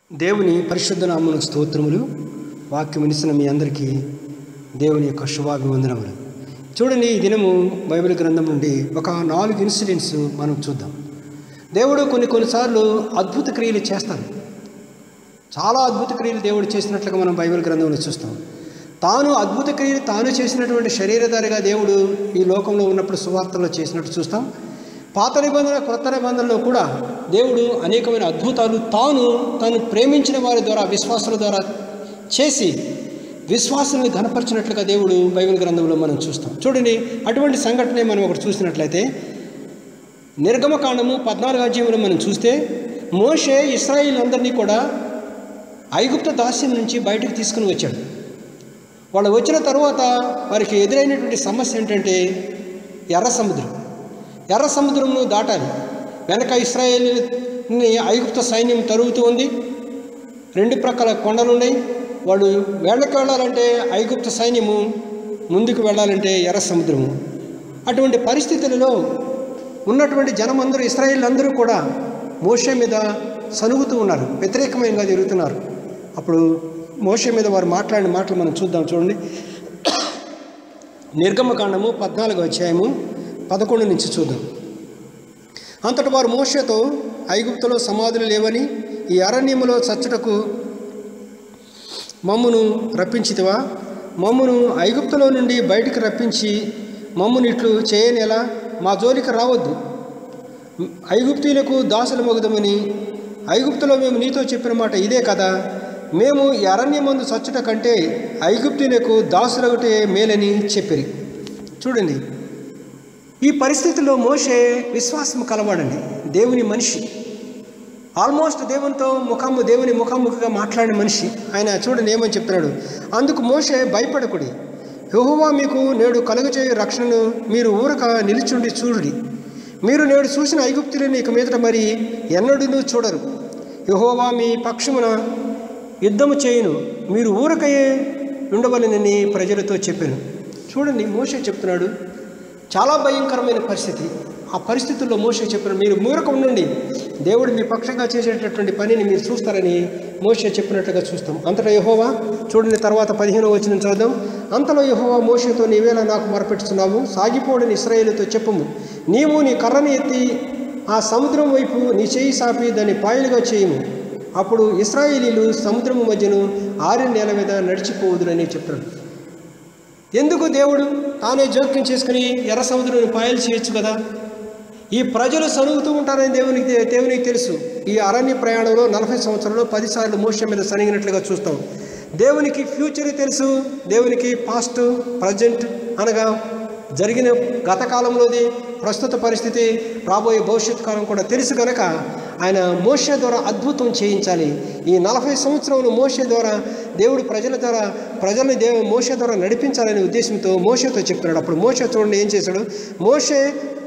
దేవుని పరిశుద్ధ నామమునకు స్తోత్రములు. వాక్యం వినిసిన మీ అందరికీ దేవుని యొక్క శుభాభివందనములు. చూడండి, ఈ దినము బైబిల్ గ్రంథం నుండి ఒక 4 ఇన్సిడెంట్స్ మనం చూద్దాం. దేవుడు కొన్నిసార్లు అద్భుత క్రియలు చేస్తాడు. చాలా అద్భుత క్రియలు దేవుడు చేసినట్లుగా మనం బైబిల్ గ్రంథంలో చూస్తాం. తాను అద్భుత క్రియలు తాను చేసినటువంటి శరీరధారిగా దేవుడు ఈ లోకంలో ఉన్నప్పుడు సువార్తలో చేసినట్టు చూస్తాం. పాత నిబంధన కొత్త నిబంధనలో కూడా దేవుడు అనేకమైన అద్భుతాలు తాను ప్రేమించిన వారి ద్వారా విశ్వాసుల ద్వారా చేసి విశ్వాసాన్ని ఘనపరిచినట్లుగా దేవుడు బైబిల్ గ్రంథంలో మనం చూస్తాం. చూడండి, అటువంటి సంఘటన మనం ఒకటి చూసినట్లయితే నిర్గమకాండము 14వ అధ్యాయంలో మనం చూస్తే మోషే ఇశ్రాయేలీయులందరినీ కూడా ఐగుప్తు దాస్యం నుంచి బయటకు తీసుకుని వచ్చాడు. వాళ్ళు వచ్చిన తర్వాత వారికి ఎదురైనటువంటి సమస్య ఏంటంటే ఎర్ర సముద్రంను దాటాలి. వెనక ఇశ్రాయేలుని ఐగుప్తు సైన్యం తరుగుతూ ఉంది. 2 ప్రక్కల కొండలు ఉన్నాయి. వాళ్ళు వేళ్ళకి వెళ్ళాలంటే ఐగుప్తు సైన్యము, ముందుకు వెళ్ళాలంటే ఎర్ర సముద్రము. అటువంటి పరిస్థితులలో ఉన్నటువంటి జనమందరూ ఇశ్రాయేలీయులందరూ కూడా మోషే మీద సనుగుతూ ఉన్నారు, వ్యతిరేకమైనగా జరుగుతున్నారు. అప్పుడు మోషే మీద వారు మాట్లాడిన మాటలు మనం చూద్దాం. చూడండి, నిర్గమకాండము 14వ అధ్యాయము 11 నుంచి చూద్దాం. అంతటి వారు మోషేతో, ఐగుప్తులో సమాధులు లేవని ఈ అరణ్యములో చచ్చుటకు మమ్మును రప్పించితివా? మమ్మును ఐగుప్తులో నుండి బయటికి రప్పించి మమ్మును ఇట్లు చేయనేలా? మా జోలికి రావద్దు, ఐగుప్తీయులకు దాసుల మగుదమని ఐగుప్తులో మేము నీతో చెప్పిన మాట ఇదే కదా. మేము ఈ అరణ్యమందు చచ్చుట కంటే ఐగుప్తీయులకు దాసులొకటే మేలని చెప్పిరి. చూడండి, ఈ పరిస్థితిలో మోషే విశ్వాసం కలవాడండి, దేవుని మనిషి, ఆల్మోస్ట్ దేవుని ముఖాముఖిగా మాట్లాడిన మనిషి ఆయన. చూడండి ఏమని చెప్తున్నాడు. అందుకు మోషే, భయపడకుడి, యెహోవా మీకు నేడు కలుగజేయు రక్షణను మీరు ఊరక నిలుచుండి చూడుడి. మీరు నేడు చూసిన ఐగుప్తులను ఇక మీదట మరి ఎన్నడూ చూడరు. యెహోవా మీ పక్షమున యుద్ధము చేయును, మీరు ఊరకయే ఉండవలనని ప్రజలతో చెప్పాను. చూడండి, మోషే చెప్తున్నాడు, చాలా భయంకరమైన పరిస్థితి. ఆ పరిస్థితుల్లో మోషే చెప్పిన, మీరు ఊరక ఉండండి, దేవుడు మీ పక్షంగా చేసేటటువంటి పనిని మీరు చూస్తారని మోషే చెప్పినట్లుగా చూస్తాం. అంతటా యెహోవా, చూడండి తర్వాత 15వ వచనం చదువుదాం. అంతలో యెహోవా మోషేతో, నీవేళ నాకు మొరపెట్టుచున్నావు? సాగిపోడని ఇశ్రాయేలుతో చెప్పుము. నీవు నీ కర్రని ఎత్తి ఆ సముద్రం వైపు నీ చేయి సాపి దాన్ని పాయలుగా చేయుము. అప్పుడు ఇశ్రాయేలీయులు సముద్రము మధ్యను ఆరిన నేల మీద నడిచిపోవుదురని చెప్తాడు. ఎందుకు దేవుడు తానే జోక్యం చేసుకుని ఎర్ర సముద్రాన్ని పాయలు చేయొచ్చు కదా. ఈ ప్రజలు సనుగుతూ ఉంటారని దేవునికి తెలుసు. ఈ అరణ్య ప్రయాణంలో 40 సంవత్సరాలు 10 సార్లు మోషే మీద సనిగినట్లుగా చూస్తాం. దేవునికి ఫ్యూచర్ తెలుసు, దేవునికి పాస్ట్, ప్రజెంట్ అనగా జరిగిన గత కాలంలోది, ప్రస్తుత పరిస్థితి, రాబోయే భవిష్యత్ కాలం కూడా తెలుసు కనుక ఆయన మోషే ద్వారా అద్భుతం చేయించాలి. ఈ 40 సంవత్సరాలు మోషే ద్వారా దేవుడు ప్రజల్ని మోషే ద్వారా నడిపించాలనే ఉద్దేశంతో మోషేతో చెప్తున్నాడు. అప్పుడు మోషే చూడండి ఏం చేశాడు. మోషే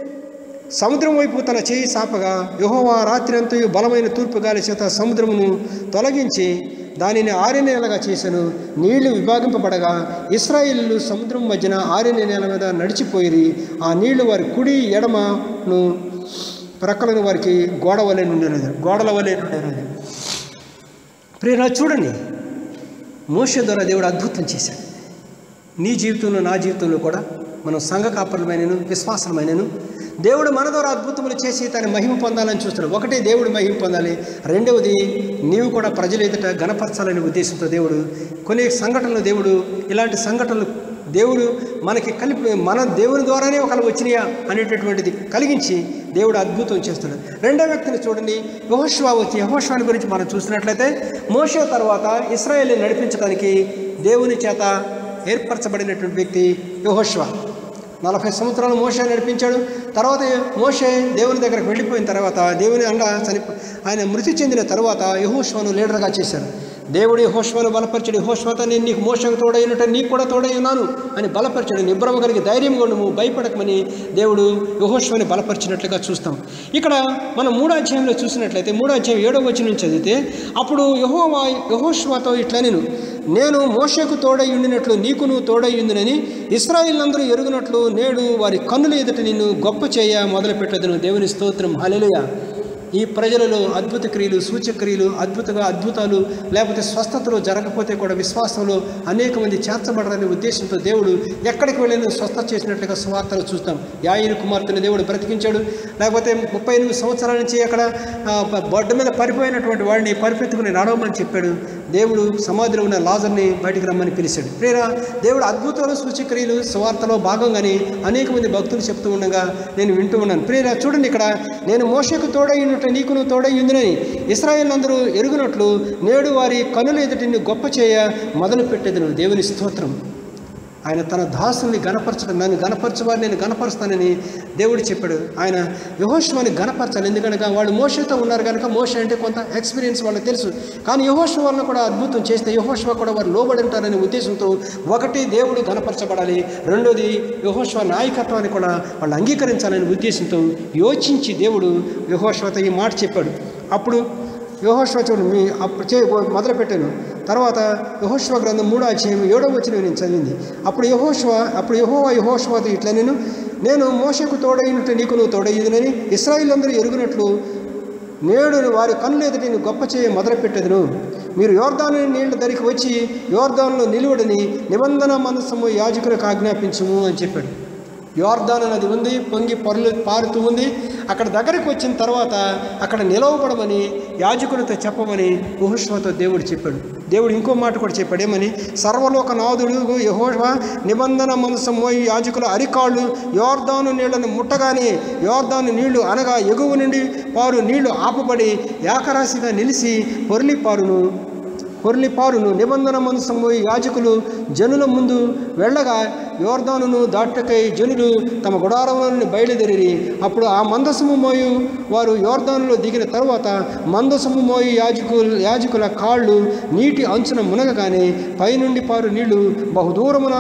సముద్రం వైపు తన చేయి సాపగా యెహోవా రాత్రి అంతయు బలమైన తూర్పు గాలి చేత సముద్రమును తొలగించి దానిని ఆరిన నేలగా చేశాను. నీళ్లు విభాగింపబడగా ఇశ్రాయేలీయులు సముద్రం మధ్యన ఆరిన నేల మీద నడిచిపోయి ఆ నీళ్లు వారి కుడి ఎడమను ప్రక్కలను వారికి గోడల వలె నుండేది. ప్రియరా, చూడండి, మోషే ద్వారా దేవుడు అద్భుతం చేశాడు. నీ జీవితంలో నా జీవితంలో కూడా మనం సంఘ కాపరులమైనను విశ్వాసమైనను దేవుడు మన ద్వారా అద్భుతములు చేసి తన మహిమ పొందాలని చూస్తున్నాడు. ఒకటి, దేవుడు మహిమ పొందాలి. రెండవది, నీవు కూడా ప్రజల ఎదుట ఘనపరచాలనే ఉద్దేశంతో దేవుడు కొన్ని సంఘటనలు, దేవుడు ఇలాంటి సంఘటనలు దేవుడు మనకి మన దేవుని ద్వారానే ఒకళ్ళు వచ్చినాయా అనేటటువంటిది కలిగించి దేవుడు అద్భుతం చేస్తున్నాడు. రెండో వ్యక్తిని చూడండి, యెహోషువని గురించి మనం చూసినట్లయితే మోషే తర్వాత ఇశ్రాయేలుని నడిపించడానికి దేవుని చేత ఏర్పరచబడినటువంటి వ్యక్తి యెహోషువ. 40 సంవత్సరాలు మోషే నడిపించాడు. తర్వాత మోషే దేవుని దగ్గరకు వెళ్ళిపోయిన తర్వాత, దేవుని ఆయన మృతి చెందిన తర్వాత యెహోషువను లీడర్గా చేశాడు. దేవుడు యెహోషువను బలపరిచాడు. యెహోషువతో, నేను నీకు మోషకు తోడైనట్టు నీకు కూడా తోడై ఉన్నాను అని బలపరిచాడు. నిబ్రమ కలిగి ధైర్యంగా ఉండము, భయపడకమని దేవుడు యెహోషువని బలపరిచినట్లుగా చూస్తాం. ఇక్కడ మనం 3వ అధ్యాయంలో చూసినట్లయితే 3వ అధ్యాయం 7వ వచనం చదివితే, అప్పుడు యెహోవా యెహోషువతో ఇట్లా, నేను మోషేకు తోడై ఉండినట్లు నీకును తోడై ఉందినని ఇశ్రాయేలీయులందరూ ఎరుగునట్లు నేడు వారి కన్నుల ఎదుట నిన్ను గొప్ప చేయ మొదలుపెట్టదును. దేవుని స్తోత్రం, హల్లెలూయా. ఈ ప్రజలలో అద్భుత క్రియలు, సూచక్రియలు, అద్భుతాలు లేకపోతే స్వస్థతలు జరగకపోతే కూడా విశ్వాసంలో అనేక మంది చేర్చబడరనే ఉద్దేశంతో దేవుడు ఎక్కడికి వెళ్ళిన స్వస్థత చేసినట్లుగా సువార్తలు చూస్తాం. యాయిరు కుమార్తెను దేవుడు బ్రతికించాడు. లేకపోతే 38 సంవత్సరాల నుంచి అక్కడ బొడ్డ మీద పరిపోయినటువంటి వాడిని పరిపెత్తుకుని నడవమని చెప్పాడు. దేవుడు సమాధిలో ఉన్న లాజర్ని బయటికి రమ్మని పిలిచాడు. ప్రియరా, దేవుడు అద్భుతాలు, సూచక్రియలు సువార్తలో భాగంగానే అనేక మంది భక్తులు చెప్తూ ఉండగా నేను వింటూ ఉన్నాను. ప్రియరా, చూడండి, ఇక్కడ నేను మోషేకు తోడైనట్టు నీకును తోడై ఉందినని ఇశ్రాయేలులందరూ ఎరుగునట్లు నేడు వారి కనుల ఎదుట నిన్ను గొప్ప చేయ మొదలు పెట్టేదను. దేవుని స్తోత్రం. ఆయన తన దాసుని గణపరచడం, నన్ను గణపరచవారు నేను గణపరుస్తానని దేవుడు చెప్పాడు. ఆయన యెహోషువని గణపరచాలి. ఎందుకనగా వాళ్ళు మోషేతో ఉన్నారు కనుక మోషే అంటే కొంత ఎక్స్పీరియన్స్ వాళ్ళకి తెలుసు. కానీ యెహోషువ వలన కూడా అద్భుతం చేస్తే యెహోషువ కూడా వారు లోబడి ఉంటారనే ఉద్దేశంతో ఒకటి దేవుడు గణపరచబడాలి, రెండోది యెహోషువ నాయకత్వాన్ని కూడా వాళ్ళు అంగీకరించాలనే ఉద్దేశంతో యోచించి దేవుడు యెహోషువతో ఈ మాట చెప్పాడు. అప్పుడు యెహోషువ చూడండి, మొదలుపెట్టాను. తర్వాత యెహోషువ గ్రంథం 3వ అధ్యాయం 7వ వచనం నేను చదివింది. అప్పుడు యెహోవా యెహోషువతో ఇట్లా నేను మోషేకు తోడైనట్టు నీకు నువ్వు తోడయ్యుదునని ఇశ్రాయేలులందరూ ఎరుగునట్లు నేడు వారి కన్నుల ఎదుట నేను గొప్ప చేయ మొదలుపెట్టెదను. మీరు యోర్దాను నీళ్ల దగ్గరికి వచ్చి యోర్దానులో నిలువడని నిబంధన మందసము యాజకులకు ఆజ్ఞాపించుము అని చెప్పాడు. యోర్దాను నది ఉంది, పొంగి పారుతూ ఉంది. అక్కడ దగ్గరికి వచ్చిన తర్వాత అక్కడ నిలవబడమని యాజకులతో చెప్పమని యెహోషువతో దేవుడు చెప్పాడు. దేవుడు ఇంకో మాట కూడా చెప్పాడు. ఏమని? సర్వలోకనాథుడు యెహోవా నిబంధన మందసం మోయి యాజకుల అరికాళ్ళు యోర్దాను నీళ్లను ముట్టగానే యోర్దాను నీళ్లు అనగా ఎగువ నుండి పారు నీళ్లు ఆపబడి ఏకరాశిగా నిలిచి పొర్లిపారును నిబంధన మందసం మోయి యాజకులు జనుల ముందు వెళ్ళగా యోర్దానును దాటకై జనులు తమ గుడారములను బయలుదేరి అప్పుడు ఆ మందసము మోయు వారు యోర్దానులో దిగిన తర్వాత మందసము మోయి యాజకుల కాళ్ళు నీటి అంచున మునగగానే పైనుండి పారు నీళ్లు బహుదూరమున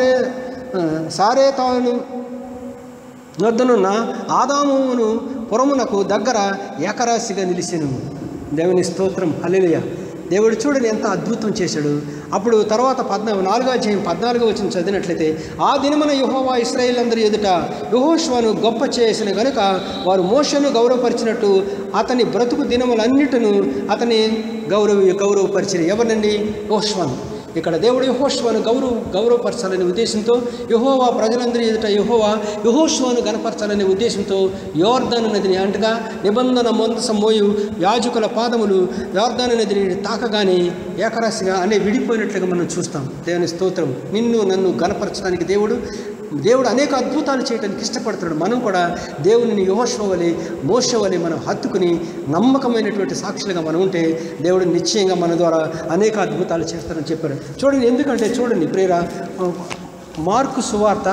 సారేతాను వద్దనున్న ఆదామును పురమునకు దగ్గర ఏకరాశిగా నిలిచెను. దేవుని స్తోత్రం, హల్లెలూయా. దేవుడు చూడని ఎంత అద్భుతం చేశాడు. అప్పుడు తర్వాత 4వ అధ్యాయం 14వ వచనం చదివినట్లయితే ఆ దినమున యెహోవా ఇశ్రాయేలులందరి ఎదుట యెహోషువను గొప్ప చేసిన గనుక వారు మోషేను గౌరవపరిచినట్టు అతని బ్రతుకు దినములన్నిటిను అతని గౌరవపరిచిన. ఎవరినండి? యెహోషువను. ఇక్కడ దేవుడు యెహోషువను గౌరవపరచాలనే ఉద్దేశంతో యెహోవా ప్రజలందరి ఎదుట యెహోషువను గణపరచాలనే ఉద్దేశంతో యోర్దాను నదిని అంటగా నిబంధన మందసం మోయు యాజకుల పాదములు యోర్దాను నదిని తాకగానే ఏకరాశిగా అనే విడిపోయినట్లుగా మనం చూస్తాం. దేవుని స్తోత్రం. నిన్ను నన్ను గణపరచడానికి దేవుడు అనేక అద్భుతాలు చేయడానికి ఇష్టపడుతున్నాడు. మనం కూడా దేవుని యెహోషువ వలె మోషే వలె మనం హత్తుకుని నమ్మకమైనటువంటి సాక్షులుగా మనం ఉంటే దేవుడు నిశ్చయంగా మన ద్వారా అనేక అద్భుతాలు చేస్తారని చెప్పారు. చూడండి, ఎందుకంటే చూడండి ప్రియరా, మార్కు సువార్త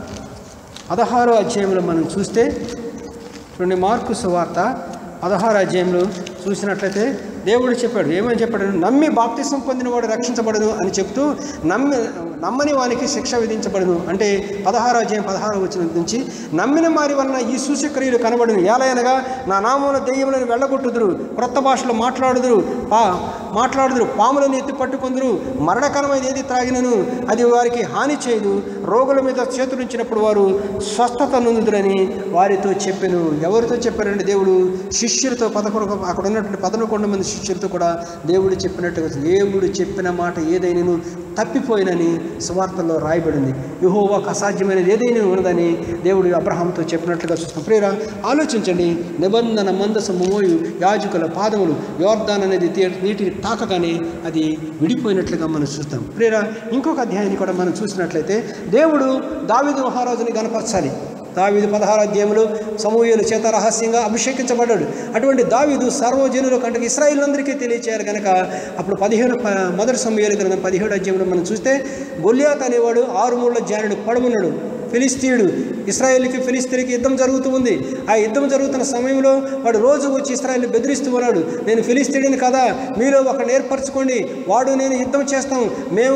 16వ అధ్యాయంలో మనం చూస్తే చూడండి, మార్కు సువార్త 16వ అధ్యాయంలో చూసినట్లయితే దేవుడు చెప్పాడు. ఏమని చెప్పాడు? నమ్మి బాప్తిసం పొందినవాడు రక్షించబడను అని చెప్తూ నమ్మని వానికి శిక్ష విధించబడను అంటే 16వ అధ్యాయం 16వ వచనం నుంచి నమ్మిన వారి వలన ఈ సూచక్రియలు కనబడును. ఏలయనగా నా నామమున దెయ్యములను వెళ్ళగొట్టుదురు, క్రొత్త భాషలో మాట్లాడుదురు, పాములను ఎత్తి పట్టుకొందురు, మరణకరమైన ఏది త్రాగినను అది వారికి హాని చేయదు, రోగుల మీద చేతులుంచినప్పుడు వారు స్వస్థత నొందుదురని వారితో చెప్పాను. ఎవరితో చెప్పారంటే దేవుడు శిష్యులతో అక్కడ ఉన్నటువంటి 11 మంది శిష్యులతో కూడా దేవుడు చెప్పినట్టుగా దేవుడు చెప్పిన మాట ఏదైనాను తప్పిపోయినని సువార్తల్లో రాయబడింది. యెహోవాకు అసాధ్యమైనది ఏదైనా ఉన్నదని దేవుడు అబ్రహాంతో చెప్పినట్లుగా చూస్తాం. ప్రియరా, ఆలోచించండి. నిబంధన మందసము మోయు యాజకుల పాదములు యోర్దాను అనేది నీటిని తాకగానే అది విడిపోయినట్లుగా మనం చూస్తాం. ప్రియరా, ఇంకొక అధ్యాయాన్ని కూడా మనం చూసినట్లయితే దేవుడు దావీదు మహారాజుని గణపరచాలి. దావీదు 16వ అధ్యాయంలో సమూయేలు చేత రహస్యంగా అభిషేకించబడ్డాడు. అటువంటి దావీదు సర్వజనుల కంటే ఇశ్రాయేలులందరికీ తెలియచేయాలి కనుక అప్పుడు 1 సమూయేలు గ్రంథం 17వ అధ్యాయంలో మనం చూస్తే గొల్యాత్ అనేవాడు 6 మూళ్ళ జానుడు పడమున్నాడు, ఫిలిస్తీయుడు. ఇశ్రాయేలుకి ఫిలిస్తీన్కి యుద్ధం జరుగుతూ ఉంది. ఆ యుద్ధం జరుగుతున్న సమయంలో వాడు రోజు వచ్చి ఇశ్రాయేల్ని బెదిరిస్తూ ఉన్నాడు. నేను ఫిలిస్తీయుడిని కదా, మీలో ఒకరిని ఏర్పరచుకోండి, వాడు నేను యుద్ధం చేస్తాం,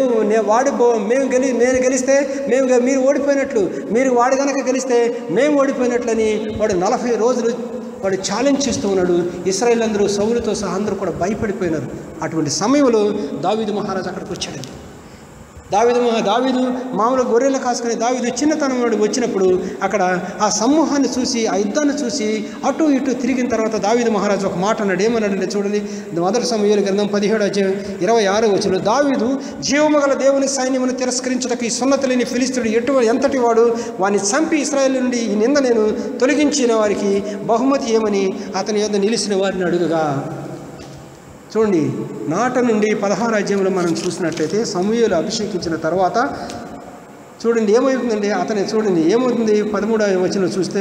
నేను గెలిస్తే మీరు ఓడిపోయినట్లు, మీరు వాడు కనుక గెలిస్తే మేము ఓడిపోయినట్లని వాడు 40 రోజులు వాడు ఛాలెంజ్ చేస్తూ ఉన్నాడు. ఇశ్రాయేల్ అందరూ సౌలుతో సహా అందరూ కూడా భయపడిపోయినారు. అటువంటి సమయంలో దావీదు మహారాజు అక్కడికి వచ్చాడు. దావీదు మామూలు గొర్రెలు కాసుకుని దావీదు చిన్నతనం వాడు వచ్చినప్పుడు అక్కడ ఆ సమూహాన్ని చూసి ఆ యుద్ధాన్ని చూసి అటు ఇటు తిరిగిన తర్వాత దావీదు మహారాజు ఒక మాట అన్నాడు. ఏమన్నాడంటే చూడండి, మొదటి సమూయేలు గ్రంథం 17:26 దావీదు జీవమగల దేవుని సైన్యమును తిరస్కరించుటకు ఈ సున్నతి లేని ఫిలిస్తీయుడు ఎంతటి వాడు, వాని చంపి ఇశ్రాయేలు నుండి ఈ నింద నేను తొలగించిన వారికి బహుమతి ఏమని అతని యొద్ద నిలిచిన వారిని అడుగుగా. చూడండి, నాట నుండి 16వ అధ్యాయంలో మనం చూసినట్లయితే సమూయేలు అభిషేకించిన తర్వాత చూడండి ఏమవుతుందండి, అతని చూడండి ఏమవుతుంది. 13వ వచనం చూస్తే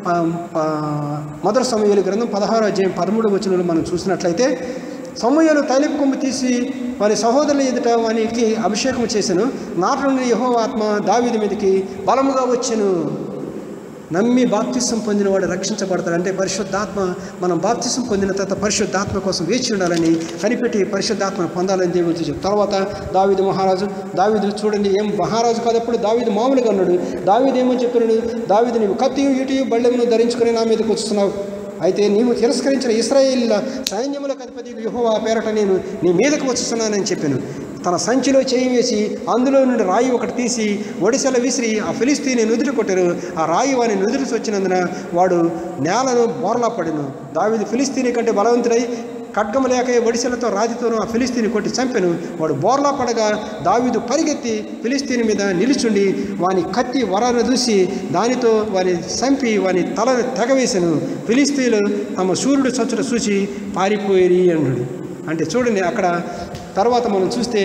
మొదటి సమూయేలు గ్రంథం 16వ అధ్యాయం 13వ వచనంలో మనం చూసినట్లయితే సమూయేలు తైలపు కొమ్ము తీసి వారి సహోదరుల ఎదుట వానికి అభిషేకం చేశాను. నాట నుండి యెహోవా ఆత్మ దావీదు మీదకి బలముగా వచ్చెను. నమ్మి బాప్తిసం పొందినవాడు రక్షించబడతాడు. అంటే పరిశుద్ధాత్మ, మనం బాప్తిసం పొందిన తర్వాత పరిశుద్ధాత్మ కోసం వేచి ఉండాలని కనిపెట్టి పరిశుద్ధాత్మను పొందాలని దేవుడు చూసాడు. తర్వాత దావీదు చూడండి, ఏం మహారాజు కాదప్పుడు దావీదు మామూలుగా ఉన్నాడు. దావీదు ఏమని చెప్పాడు, దావీదు నీవు కత్తియు ఈటియు బళ్ళెమును ధరించుకుని నా మీదకి వస్తున్నావు. అయితే నీవు తిరస్కరించిన ఇశ్రాయేలీయుల సైన్యములకు అధిపతి యెహోవా పేరట నేను నీ మీదకు వస్తున్నానని చెప్పాను. తన సంచిలో చేయి వేసి అందులో నుండి రాయి ఒకటి తీసి ఒడిసెల విసిరి ఆ ఫిలిస్తీని నుదురు కొట్టారు. ఆ రాయి వాని నుదురు వచ్చినందున వాడు నేలను బోర్లా పడెను. దావీదు ఫిలిస్తీని కంటే బలవంతుడై ఖడ్గము లేక ఒడిసెలతో రాతితోనూ ఆ ఫిలిస్తీని కొట్టి చంపెను. వాడు బోర్లా పడగా దావీదు పరిగెత్తి ఫిలిస్తీని మీద నిలుచుండి వాని కత్తి వరాను దూసి దానితో వాని చంపి వాని తలను తెగవేశాను. ఫిలిస్తీన్లు తమ సూర్యుడు చచ్చుట చూసి పారిపోయేరి అన్నాడు. అంటే చూడండి, అక్కడ తర్వాత మనం చూస్తే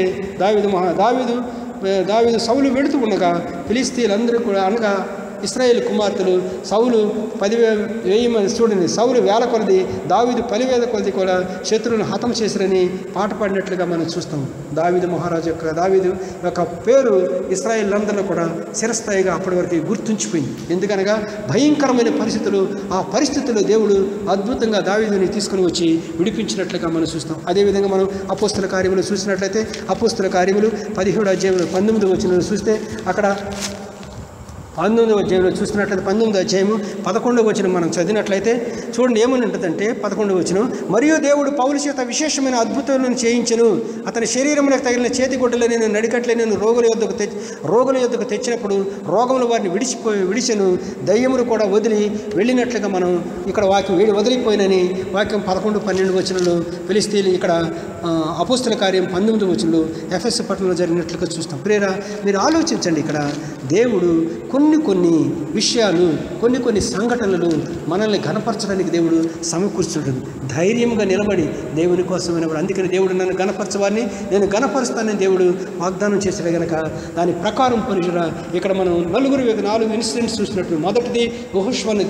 దావీదు సౌలు వెళుతూ ఉండగా ఫిలిస్తీన్లందరూ కూడా అనగా ఇశ్రాయేలు కుమార్తెలు సౌలు 10,000 మంది చూడండి, సౌలు వేల కొలది దావీదు 10,000 కొలది కూడా శత్రువులను హతం చేశారని పాట పాడినట్లుగా మనం చూస్తాం. దావీదు యొక్క పేరు ఇశ్రాయేలందరిలో కూడా చిరస్థాయిగా అప్పటి వరకు గుర్తుంచిపోయింది. ఎందుకనగా భయంకరమైన పరిస్థితులు, ఆ పరిస్థితుల్లో దేవుడు అద్భుతంగా దావీదుని తీసుకుని వచ్చి విడిపించినట్లుగా మనం చూస్తాం. అదేవిధంగా మనం అపోస్తుల కార్యములు చూసినట్లయితే అపోస్తుల కార్యములు 17వ అధ్యాయంలో 19వ వచనంలో చూస్తే అక్కడ 19వ అధ్యాయంలో చూసినట్లయితే 19వ అధ్యాయము 11వ వచనం మనం చదివినట్లయితే చూడండి ఏమని ఉంటుందంటే 11వ వచనం, మరియు దేవుడు పౌలు చేత విశేషమైన అద్భుతాలను చేయించెను. అతని శరీరములకు తగిలిన చేతిగొడ్డలను నడికట్లను రోగుల యొద్దకు తెచ్చినప్పుడు రోగములు వారిని విడిచెను. దయ్యములు కూడా వదిలి వెళ్ళినట్లుగా మనం ఇక్కడ వాక్యం వదిలిపోయినని వాక్యం 11-12 వచనంలో ఫిలిస్తీన్లు ఇక్కడ అపోస్తుల కార్యం 19వ వచనంలో ఎఫెసు పట్టణంలో జరిగినట్లుగా చూస్తాం. ప్రియరా, మీరు ఆలోచించండి, ఇక్కడ దేవుడు కొన్ని విషయాలు కొన్ని సంఘటనలు మనల్ని ఘనపరచడానికి దేవుడు సమకూర్చుంటుంది. ధైర్యంగా నిలబడి దేవుని కోసం వినబడి, అందుకని దేవుడు నన్ను ఘనపరచవారిని నేను ఘనపరుస్తానని దేవుడు వాగ్దానం చేసాడు కనుక దాని ప్రకారం పరిశురా ఇక్కడ మనం 4 ఇన్సిడెంట్స్ చూసినట్టు మొదటిది యెహోషువను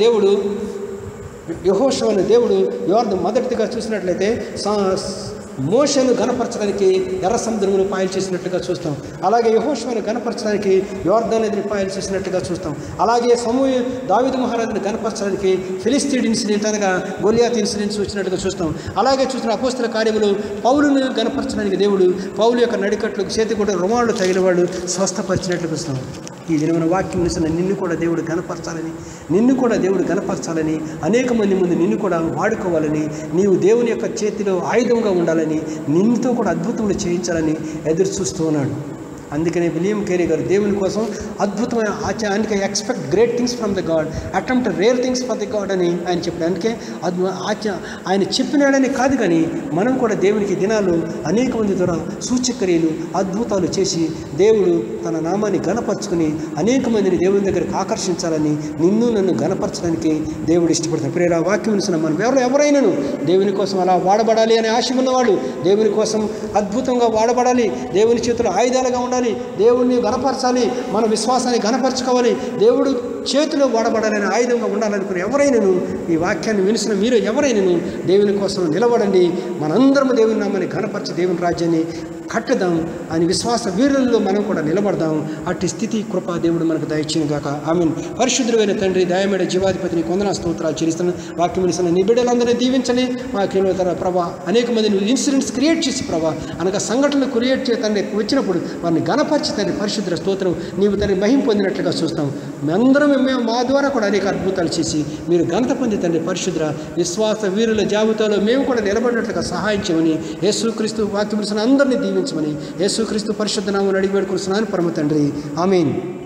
దేవుడు మొదటిదిగా చూసినట్లయితే మోషేను గణపరచడానికి ఎర్ర సముద్రమును పాయలు చేసినట్లుగా చూస్తాం. అలాగే యెహోషువను గణపరచడానికి యోర్దాను నదిని పాయలు చేసినట్లుగా చూస్తాం. అలాగే దావీదు మహారాజును గణపరచడానికి ఫిలిస్తీన్ ఇన్సిడెంట్ అనగా గొలియాత్ ఇన్సిడెంట్స్ వచ్చినట్టుగా చూస్తాం. అలాగే చూసిన అపోస్తుల కార్యములు పౌలును గణపరచడానికి దేవుడు పౌలు యొక్క నడికట్లకు చేతి కూడా రుమాళ్ళు తగిన వాళ్ళు స్వస్థపరిచినట్లు చూస్తాం. ఈ దినమైన వాక్యం నిన్ను కూడా దేవుడు గణపరచాలని అనేక మంది ముందు నిన్ను కూడా వాడుకోవాలని, నీవు దేవుని యొక్క చేతిలో ఆయుధంగా ఉండాలని, నిన్నుతో కూడా అద్భుతములు చేయించాలని ఎదురు చూస్తూ ఉన్నాడు. అందుకనే విలియం కేరీ గారు దేవుని కోసం అద్భుతమైన అందుకే expect great things from the God, attempt rare things for the God అని ఆయన చెప్పాడు. అందుకే ఆయన చెప్పినాడని కాదు, కానీ మనం కూడా దేవునికి దినాలు అనేక మంది ద్వారా సూచక్రియలు అద్భుతాలు చేసి దేవుడు తన నామాన్ని గణపరచుకుని అనేక మందిని దేవుని దగ్గరికి ఆకర్షించాలని, నన్ను గణపరచడానికి దేవుడు ఇష్టపడతాడు. ప్రియరా, వాక్యం వినిసిన మనం ఎవరైనాను దేవుని కోసం అలా వాడబడాలి అనే ఆశ ఉన్నవాడు, దేవుని కోసం అద్భుతంగా వాడబడాలి, దేవుని చేతులు ఆయుధాలుగా ఉండాలి, దేవుడిని గణపరచాలి, మన విశ్వాసాన్ని గణపరచుకోవాలి, దేవుడు చేతిలో వాడబడాలని ఆయుధంగా ఉండాలనుకుని ఎవరైనాను ఈ వాక్యాన్ని వినిసిన మీరు ఎవరైనాను దేవుని కోసం నిలబడండి. మనందరము దేవుని నామాన్ని గణపరిచి దేవుని రాజ్యాన్ని కట్టుదాం అని విశ్వాస వీరుల్లో మనం కూడా నిలబడదాం. అట్టి స్థితి కృపా దేవుడు మనకు దయచేయను గాక. ఆమేన్. పరిశుద్ధుడైన తండ్రి, దయమేడ జీవాధిపతిని కొందనా స్తోత్రాలు చెల్లిస్తున్నాను. వాక్యం వినిసిన నీ బిడ్డలందరినీ దీవించండి. వాక్యంలో ప్రభా అనేక మంది నువ్వు ఇన్సిడెంట్స్ క్రియేట్ చేసి ప్రభా అనగా సంఘటనలు క్రియేట్ చేయ తండ్రి వచ్చినప్పుడు వారిని గణపరిచి తండ్రి పరిశుద్ధ స్తోత్రం నీవు తండ్రి మహిమ పొందినట్లుగా చూస్తాం. మేము మా ద్వారా కూడా అనేక అద్భుతాలు చేసి మీరు ఘనత పొంది తండ్రి పరిశుద్ధ విశ్వాస వీరుల జాబితాలో మేము కూడా నిలబడినట్లుగా సహాయం చేయమని యేసుక్రీస్తు వాక్యం అందరినీ దీవించమని యేసుక్రీస్తు పరిశుద్ధ నామమున అడిగి వేడుకుంటున్నాను పరమ తండ్రి. ఆమేన్.